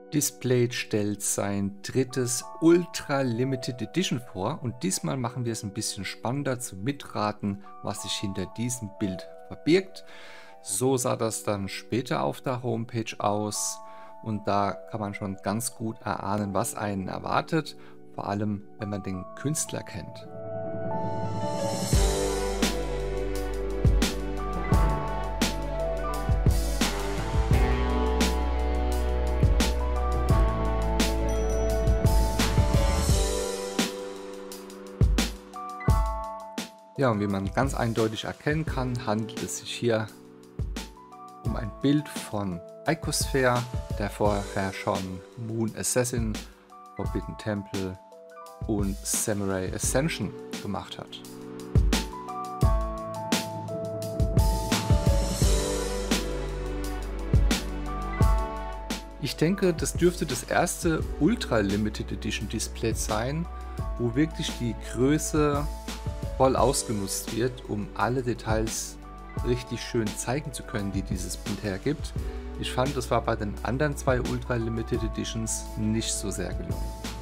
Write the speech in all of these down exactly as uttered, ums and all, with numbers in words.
Displate stellt sein drittes Ultra Limited Edition vor und diesmal machen wir es ein bisschen spannender zum Mitraten, was sich hinter diesem Bild verbirgt. So sah das dann später auf der Homepage aus und da kann man schon ganz gut erahnen, was einen erwartet, vor allem wenn man den Künstler kennt. Ja, und wie man ganz eindeutig erkennen kann, handelt es sich hier um ein Bild von Icosphere, der vorher schon Moon Assassin, Forbidden Temple und Samurai Ascension gemacht hat. Ich denke, das dürfte das erste Ultra Limited Edition Display sein, wo wirklich die Größe voll ausgenutzt wird, um alle Details richtig schön zeigen zu können, die dieses Bild hergibt. Ich fand, das war bei den anderen zwei Ultra Limited Editions nicht so sehr gelungen.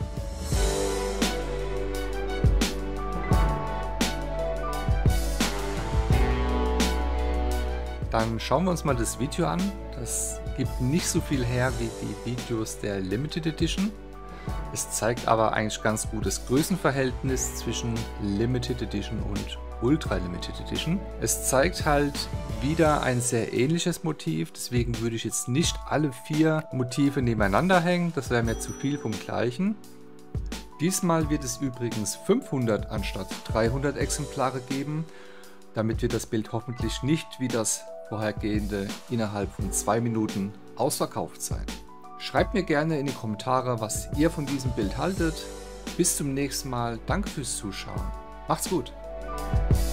Dann schauen wir uns mal das Video an. Das gibt nicht so viel her wie die Videos der Limited Edition. Es zeigt aber eigentlich ganz gutes Größenverhältnis zwischen Limited Edition und Ultra Limited Edition. Es zeigt halt wieder ein sehr ähnliches Motiv, deswegen würde ich jetzt nicht alle vier Motive nebeneinander hängen, das wäre mir zu viel vom gleichen. Diesmal wird es übrigens fünfhundert anstatt dreihundert Exemplare geben, damit wird das Bild hoffentlich nicht wie das vorhergehende innerhalb von zwei Minuten ausverkauft sein. Schreibt mir gerne in die Kommentare, was ihr von diesem Bild haltet. Bis zum nächsten Mal. Danke fürs Zuschauen. Macht's gut.